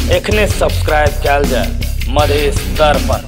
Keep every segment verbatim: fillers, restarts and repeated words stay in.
एखने सब्सक्राइब कैल जाए मधेश दर्पण।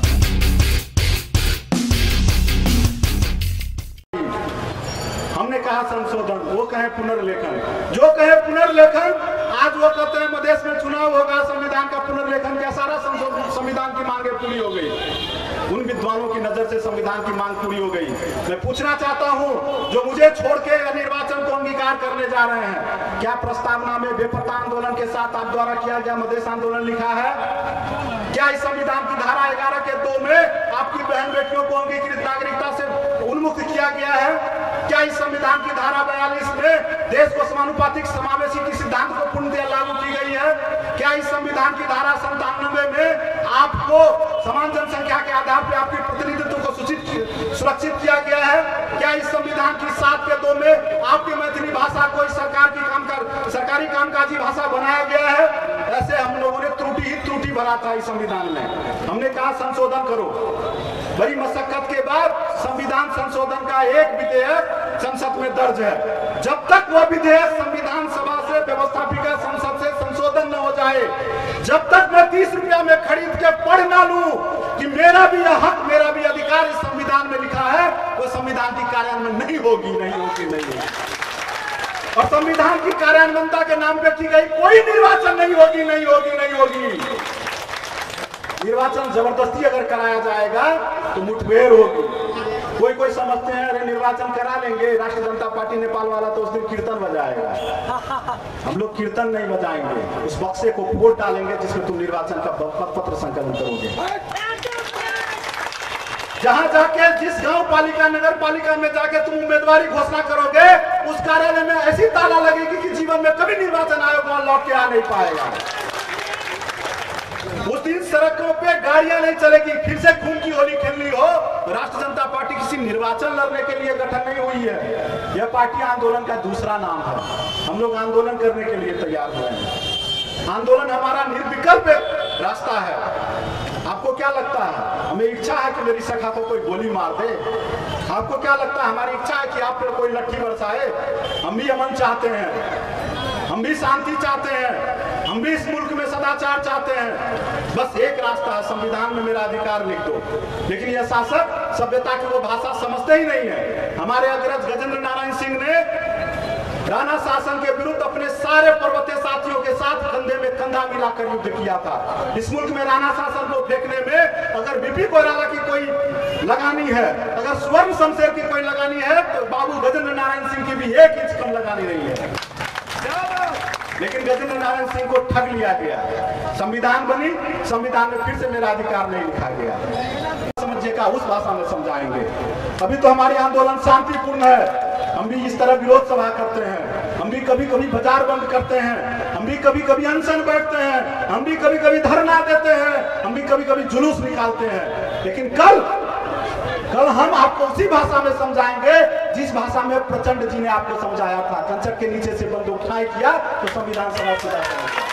हमने कहा संशोधन, वो कहे पुनर्लेखन। जो कहे पुनर्लेखन, आज वो कहते हैं मधेश में चुनाव होगा, संविधान का पुनर्लेखन, क्या सारा संविधान की मांगे पूरी हो गई? उन विद्वानों की नजर से संविधान की मांग पूरी हो गई। मैं पूछना चाहता हूं, जो मुझे छोड़ के निर्वाचन को अंगीकार करने जा रहे हैं, क्या प्रस्तावना में बेपत्ता आंदोलन के साथ आप द्वारा किया गया मधेश आंदोलन लिखा है? क्या इस संविधान की धारा ग्यारह के दो में आपकी बहन बेटियों को अंगीकृत नागरिकता से उन्मुक्त किया गया है? क्या इस संविधान की धारा बयालीस में देश को समानुपातिक समावेशी के सिद्धांत को पूर्णतः लागू की गई है? क्या इस संविधान की धारा संतानवे में आपको समान जनसंख्या के आधार पर आपके प्रतिनिधित्व को सूचित सुरक्षित किया गया है? क्या इस संविधान की सात के दो में आपकी मैथिली भाषा को सरकार की काम कर सरकारी कामकाजी भाषा बनाया गया है? ऐसे हम लोगों ने त्रुटि ही त्रुटि भरा था इस संविधान में। हमने कहा संशोधन करो। बड़ी मशक्कत के बाद संविधान संशोधन का एक विधेयक संसद में दर्ज है। जब तक वह विधेयक संविधान सभा से व्यवस्थापिका संसद से संशोधन न हो जाए, जब तक मैं तीस रुपया में खरीद के पढ़ ना लूं कि मेरा भी यह हक, मेरा भी अधिकार इस संविधान में लिखा है, वो संविधान की कार्यान्वयन नहीं होगी, नहीं होगी, नहीं होगी। और संविधान की कार्यान्वयनता के नाम पे की गई कोई निर्वाचन नहीं होगी, नहीं होगी, नहीं होगी। निर्वाचन जबरदस्ती अगर कराया जाएगा तो मुठभेड़ होगी। कोई कोई समझते हैं अरे निर्वाचन करा लेंगे, राष्ट्रीय जनता पार्टी नेपाल वाला तो उस दिन कीर्तन बजाएगा। हम लोग कीर्तन नहीं बजाएंगे, उस बक्से को वोट डालेंगे जिसमें तुम निर्वाचन का पत्र संकलन करोगे। जहां जाके जिस गांव पालिका नगर पालिका में जाके तुम उम्मीदवारी घोषणा करोगे, उस कार्यालय में ऐसी ताला लगेगी कि जीवन में कभी निर्वाचन आयोग वहां लौट के आ नहीं पाएगा। उस दिन सड़कों पे गाड़ियां नहीं चलेगी। फिर से खून की होली खेलनी हो, राष्ट्रीय जनता पार्टी किसी निर्वाचन लड़ने के लिए गठन नहीं हुई है। यह पार्टी आंदोलन का दूसरा नाम है। हम लोग आंदोलन करने के लिए तैयार हुए हैं। आंदोलन हमारा निर्विकल्प रास्ता है। आपको क्या लगता है हमें इच्छा है कि मेरी सखा को कोई गोली मार दे? आपको क्या लगता है हमारी इच्छा है कि आप पर कोई लट्ठी बरसाए? हम भी अमन चाहते हैं, हम भी शांति चाहते हैं, हम भी इस मुल्क में सदाचार चाहते हैं। बस एक रास्ता है, संविधान में मेरा अधिकार लिख दो। लेकिन यह शासक सभ्यता की वो भाषा समझते ही नहीं है। हमारे अग्रज गजेंद्र नारायण सिंह ने राणा शासन के विरुद्ध अपने सारे पर्वतीय साथियों के साथ कंधे में कंधा मिलाकर युद्ध किया था। इस मुल्क में राणा शासन को फेंकने में अगर बीपी कोइराला की कोई लगानी है, अगर स्वर्ण शमशेर की कोई लगानी है, तो बाबू गजेंद्र नारायण सिंह की भी एक इंच कम लगानी नहीं है। लेकिन गजेंद्र नारायण सिंह को ठग लिया गया। संविधान बनी, संविधान में फिर से मेरा अधिकार नहीं लिखा गया। समझिएगा, उस भाषा में समझाएंगे। अभी तो हमारी आंदोलन शांतिपूर्ण है। हम भी इस तरह विरोध सभा करते हैं, हम भी कभी कभी बाजार बंद करते हैं, हम भी कभी कभी अनशन बैठते हैं, हम भी कभी कभी धरना देते हैं, हम भी कभी कभी जुलूस निकालते हैं। लेकिन कल कल हम आपको उसी भाषा में समझाएंगे जिस भाषा में प्रचंड जी ने आपको समझाया था। कंचक के नीचे से बंदूक उठाई किया तो संविधान सभा खुदा समझा।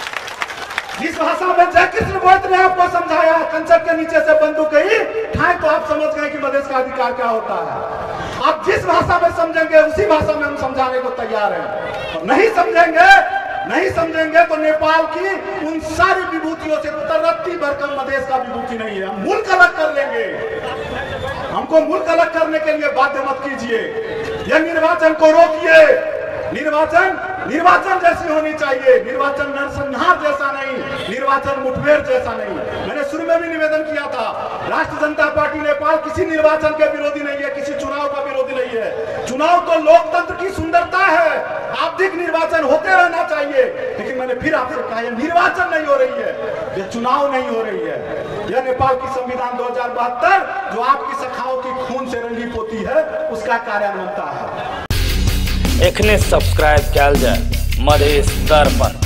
जिस भाषा में जयकृष्ण गोयत ने आपको समझाया, कंचक के नीचे से बंदूक ही उठाए तो आप समझ गए कि मधेश का अधिकार क्या होता है। आप जिस भाषा में समझेंगे उसी भाषा में हम समझाने को तैयार हैं। और नहीं समझेंगे नहीं समझेंगे तो नेपाल की उन सारी विभूतियों से तरक्की भरकम मधेश का विभूति नहीं है। हम मुल्क अलग कर लेंगे। हमको मुल्क अलग करने के लिए बाध्य मत कीजिए। यह निर्वाचन को रोकिए। निर्वाचन निर्वाचन जैसी होनी चाहिए, निर्वाचन नरसंहार जैसा नहीं, निर्वाचन मुठभेड़ जैसा नहीं। मैंने शुरू में भी निवेदन किया था, राष्ट्रीय जनता पार्टी नेपाल किसी निर्वाचन के विरोधी नहीं है, किसी चुनाव का विरोधी नहीं है। चुनाव तो लोकतंत्र की सुंदरता है। आवधिक निर्वाचन होते रहना चाहिए। लेकिन मैंने फिर आपसे कहा, यह निर्वाचन नहीं हो रही है, यह चुनाव नहीं हो रही है। यह नेपाल की संविधान दो हजार बहत्तर जो आपकी सखाओं की खून से रंगी पोती है, उसका कार्यान्वयनता है। एखने सब्सक्राइब कैल जाए मधेश दर्पण।